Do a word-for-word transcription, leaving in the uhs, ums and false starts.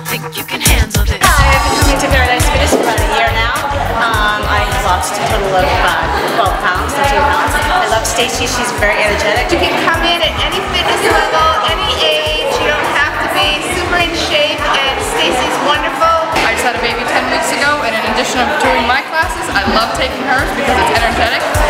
think you can handle this. Hi, I've been coming to Paradise Fitness for about a year now. Um, I've lost a total of uh, twelve pounds, thirteen pounds. I love Stacy, she's very energetic. You can come in at any fitness level, any age, you don't have to be super in shape, and Stacy's wonderful. I just had a baby ten weeks ago, and in addition to doing my classes, I love taking hers because it's energetic.